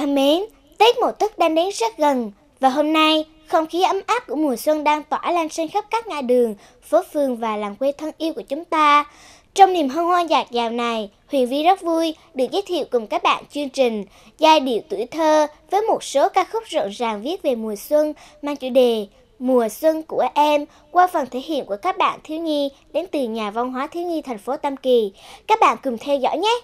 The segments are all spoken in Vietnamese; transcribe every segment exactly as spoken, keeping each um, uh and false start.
thân mến, Tết Mậu Tuất đang đến rất gần và hôm nay không khí ấm áp của mùa xuân đang tỏa lan trên khắp các ngã đường, phố phường và làng quê thân yêu của chúng ta. Trong niềm hân hoan dạt dào này, Huyền Vi rất vui được giới thiệu cùng các bạn chương trình Giai điệu tuổi thơ với một số ca khúc rộn ràng viết về mùa xuân mang chủ đề Mùa xuân của em qua phần thể hiện của các bạn thiếu nhi đến từ Nhà văn hóa thiếu nhi thành phố Tam Kỳ. Các bạn cùng theo dõi nhé!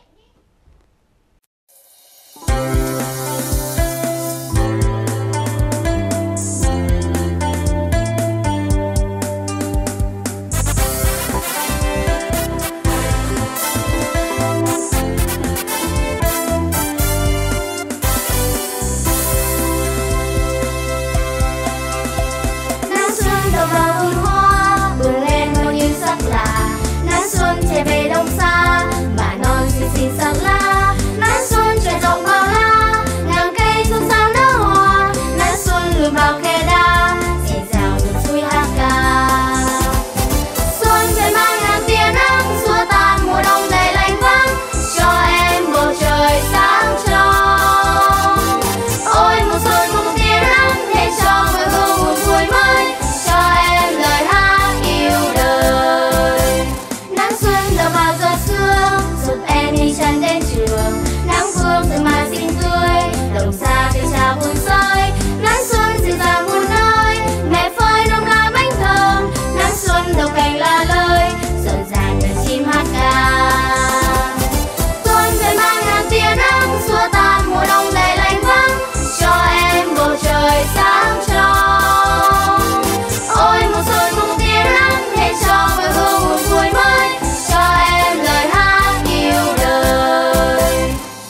Chạy về đông xa mà non xinh xinh sáng lá, nắng xuân trời rộng bao la, ngàn cây xôn xao nở hoa, nắng xuân luôn bao khe đá, dì dào rực vui hát ca. Xuân về mang ngàn tia nắng xua tan mùa đông đầy lạnh vắng, cho em bầu trời sáng trong. Ôi mùa xuân cùng tia nắng để cho người hương một vui mới, cho em lời hát yêu đời. Nắng xuân đập vào giọt sương giúp em đi chân đến trường, nắng vương từ mà xinh tươi đồng xa tiêu trà buồn rơi. Nắng xuân dịu dàng muôn nơi mẹ phơi nồng nàn bánh thơm, nắng xuân đầu cành lá lơi rộn ràng nhờ chim hát ca. Xuân về mang ngàn tia nắng xua tan mùa đông đầy lạnh vắng, cho em bầu trời sáng trong. Ôi mùa xuân cùng tia nắng để cho người hương một vui mới, cho em lời hát yêu đời.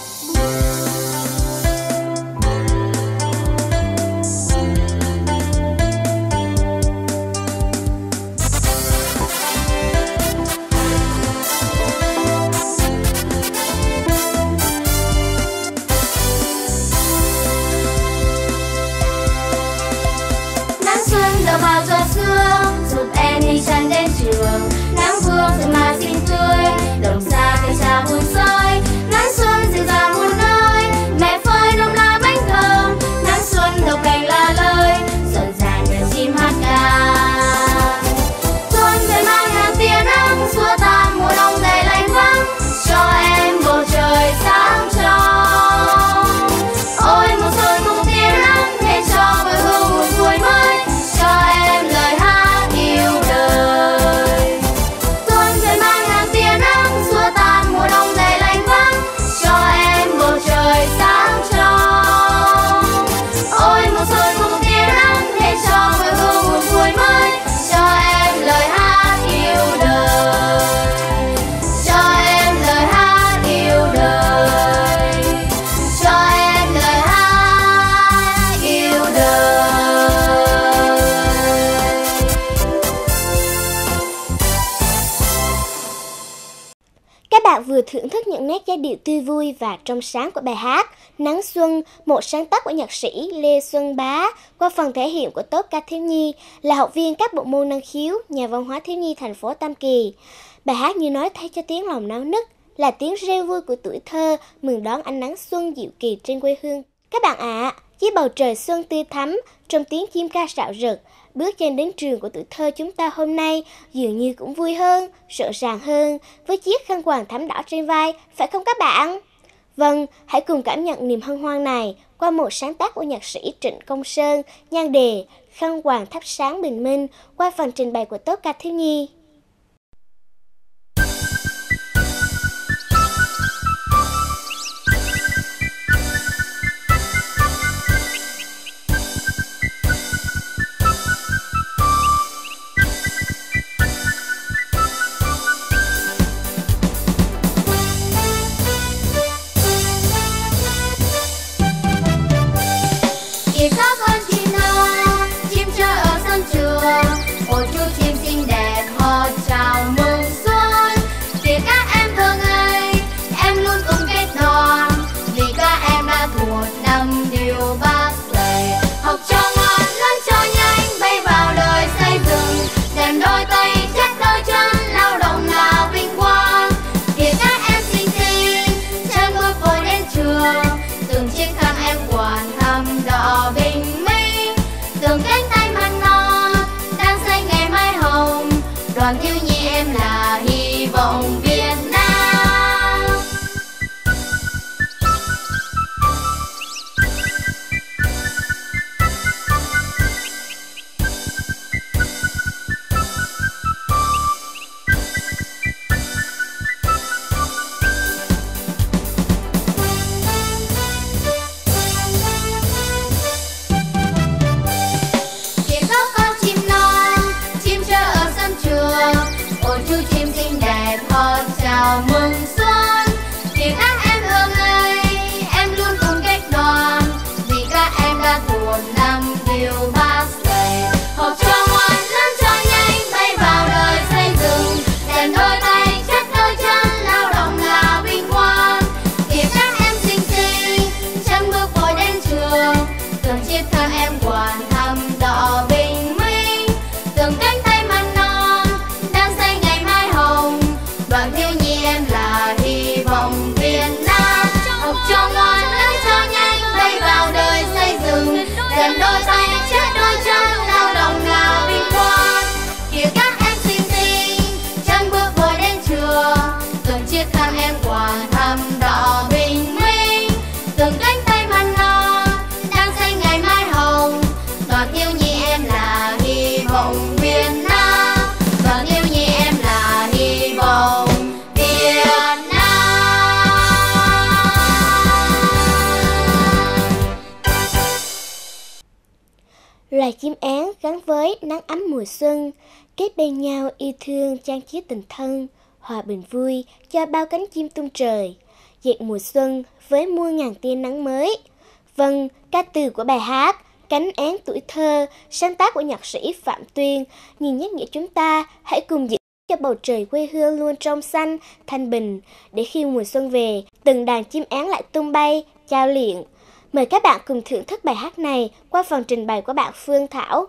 Nắng xuân đập vào giọt sương giúp em đi chân đến trường, nắng vương từ mà xinh tươi đồng xa cây trà buồn rơi. Nắng xuân dịu dàng muôn nơi mẹ phơi nồng nàn bánh thơm, nắng xuân đầu cành lá lơi rộn ràng nhờ chim hát ca. Xuân về mang ngàn tia nắng xua tan mùa đông đầy lạnh vắng, cho em bầu trời sáng trong. Ôi mùa xuân cùng tia nắng để cho người hương một vui mới, cho em lời hát yêu đời. Xuân về mang ngàn tia nắng xua tan mùa đông đầy lạnh vắng, cho em bầu trời sáng trong. Ôi mùa xuân cùng tia nắng để cho người hương một vui mới, cho em lời hát yêu đời, cho em lời hát yêu đời, cho em lời hát yêu đời. Các bạn vừa thưởng thức những nét giai điệu tươi vui và trong sáng của bài hát Nắng Xuân, một sáng tác của nhạc sĩ Lê Xuân Bá qua phần thể hiện của tốp ca thiếu nhi là học viên các bộ môn năng khiếu Nhà văn hóa thiếu nhi thành phố Tam Kỳ. Bài hát như nói thay cho tiếng lòng náo nức, là tiếng reo vui của tuổi thơ mừng đón ánh nắng xuân dịu kỳ trên quê hương. Các bạn ạ, à, dưới bầu trời xuân tươi thắm, trong tiếng chim ca rạo rực, bước chân đến trường của tuổi thơ chúng ta hôm nay dường như cũng vui hơn, rộn ràng hơn với chiếc khăn quàng thắm đỏ trên vai, phải không các bạn? Vâng, hãy cùng cảm nhận niềm hân hoan này qua một sáng tác của nhạc sĩ Trịnh Công Sơn, nhan đề Khăn quàng thắp sáng bình minh qua phần trình bày của tốp ca thiếu nhi. Kìa các con chim non, chim chơi ở sân trường, ôi chú chim xinh đẹp họ chào mừng xuân. Kìa các em thơ ngây, em luôn cùng kết đoàn, vì các em đã thuộc năm điều bác dạy. Học cho ngoan, lớn cho nhanh, bay vào đời xây dựng, rèn đôi tay, chắc đôi chân, lao động là vinh quang. Kìa các em xinh xinh, chân bước vội đến trường, từng chiếc khăn em chiếc thang em quàng thăm đỏ bình minh, từng cánh tay măng non đang xây ngày mai hồng. Đoàn thiếu nhi em là hy vọng Việt Nam, học cho ngoan lớn cho nhanh bay vào đời xây dựng, dần đôi tay chết đôi chân lao động là vinh quang. Kìa các em xinh xinh chân bước vội đến trường, từng chiếc thang em quàng thăm đỏ bình minh, từng cánh tay măng non đang xây ngày mai hồng. Đoàn thiếu nhi em là hy vọng Việt Nam, đoàn thiếu nhi em là hy vọng Việt Nam. Loài chim én gắn với nắng ấm mùa xuân, kết bên nhau yêu thương chan chứa tình thân, hòa bình vui cho bao cánh chim tung trời, dệt mùa xuân với muôn ngàn tia nắng mới. Vâng, ca từ của bài hát Cánh én tuổi thơ, sáng tác của nhạc sĩ Phạm Tuyên, nhìn nhắc nhở chúng ta hãy cùng giữ cho bầu trời quê hương luôn trong xanh, thanh bình, để khi mùa xuân về, từng đàn chim én lại tung bay, chao liệng. Mời các bạn cùng thưởng thức bài hát này qua phần trình bày của bạn Phương Thảo.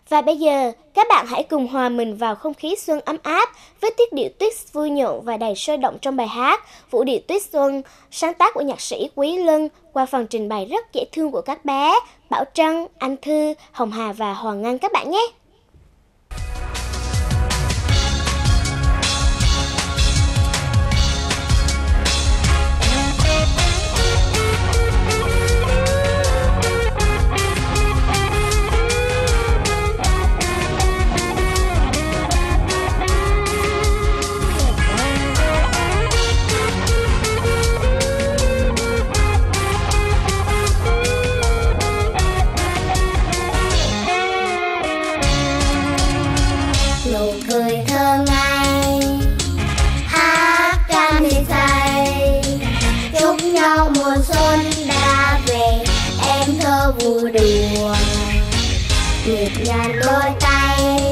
Và bây giờ, các bạn hãy cùng hòa mình vào không khí xuân ấm áp với tiết điệu twist vui nhộn và đầy sôi động trong bài hát Vũ điệu twist xuân, sáng tác của nhạc sĩ Quý Lân qua phần trình bày rất dễ thương của các bé Bảo Trân, Anh Thư, Hồng Hà và Hoàng Ngân các bạn nhé. Nụ cười thơ ngây hát ca mê say, chúc nhau mùa xuân đã về, em thơ vui đùa nhịp nhàng đôi tay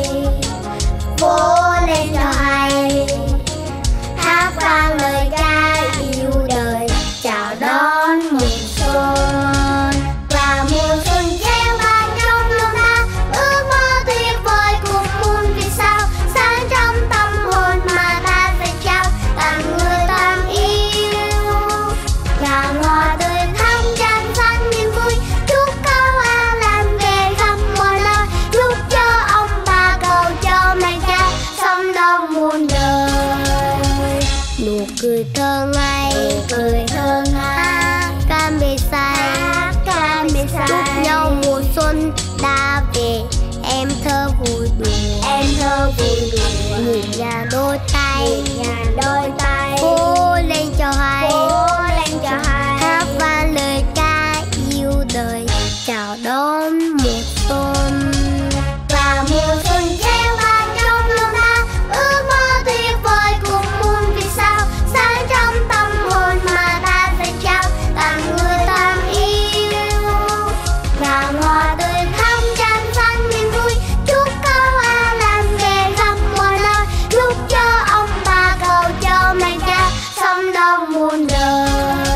vỗ lên cho hay, hát vang lời ca yêu đời chào đón mùa xuân. Và mùa xuân gieo vang trong lòng ta ước mơ tuyệt vời cùng muôn vì sao, sáng trong tâm hồn mà ta sẽ trao tặng người ta yêu. Ngàn hoa tươi thắm tràn xanh niềm vui, chúc câu a lan về khắp mọi nơi, chúc cho ông bà cầu cho mẹ cha sống đông muôn đời. Nụ cười thơ ngây, nụ cười thơ ngây, ca mê say, ca mê say, chúc nhau mùa xuân đã về, em thơ vui đùa, em thơ vui đùa nhịp nhàng đôi tay, nhịp nhàng đôi tay vỗ lên cho hay, vỗ lên cho hay, hát vang lời ca yêu đời chào đón mùa xuân. Và mùa xuân gieo vang trong lòng ta ước mơ tuyệt vời cùng muôn vì sao, sáng trong tâm hồn mà ta sẽ trao tặng người ta yêu. Ngàn hoa tươi thắm tràn xanh niềm vui, chúc câu a lan về khắp mọi nơi, chúc cho ông bà cầu cho mẹ cha sống đông muôn đời.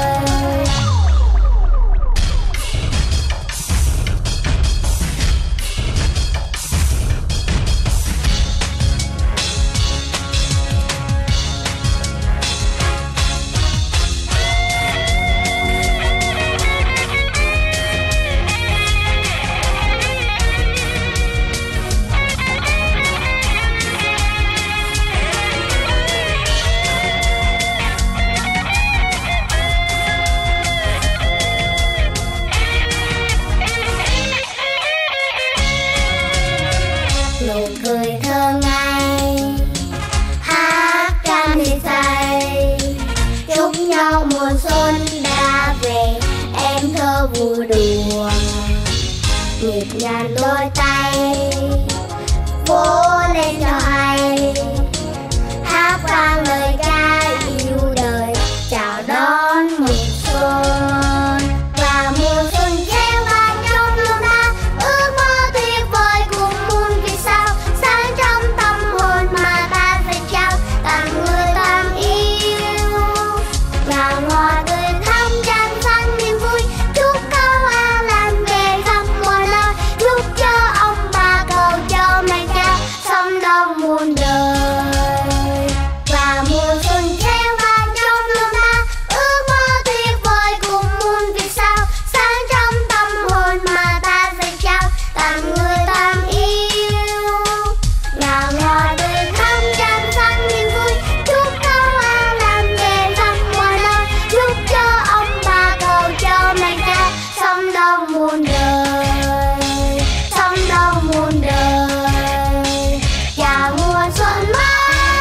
Nụ cười thơ ngây hát ca mê say, chúc nhau mùa xuân đã về, em thơ vui đùa nhịp nhàng đôi tay vỗ lên cho hay, hát vang lời ca yêu đời chào đón mùa xuân. Và mùa xuân gieo vang trong lòng ta ước mơ tuyệt vời cùng muôn vì sao, sáng trong tâm hồn mà ta sẽ trao tặng người ta yêu. Ngàn hoa tươi thắm tràn xanh niềm vui, chúc câu a lan về khắp mọi nơi, chúc cho ông bà cầu cho mẹ cha sống đông muôn đời. Và mùa xuân gieo vang trong lòng ta ước mơ tuyệt vời cùng muôn vì sao, sáng trong tâm hồn mà ta sẽ trao tặng người ta yêu. Ngàn hoa tươi thắm tràn xanh niềm vui, chúc câu a lan về khắp mọi nơi, chúc cho ông bà cầu cho mẹ cha sống đông muôn đời, sống đông muôn đời. Chào mùa xuân mới.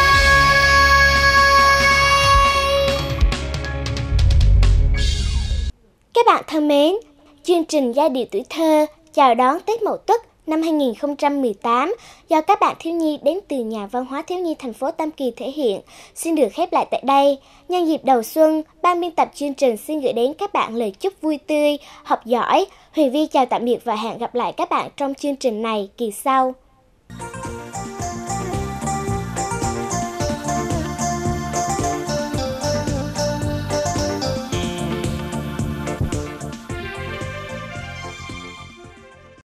Các bạn thân mến, chương trình Giai điệu tuổi thơ chào đón Tết Mậu Tuất năm hai nghìn không trăm mười tám do các bạn thiếu nhi đến từ Nhà văn hóa thiếu nhi thành phố Tam Kỳ thể hiện xin được khép lại tại đây. Nhân dịp đầu xuân, ban biên tập chương trình xin gửi đến các bạn lời chúc vui tươi, học giỏi. Huyền Vi chào tạm biệt và hẹn gặp lại các bạn trong chương trình này kỳ sau.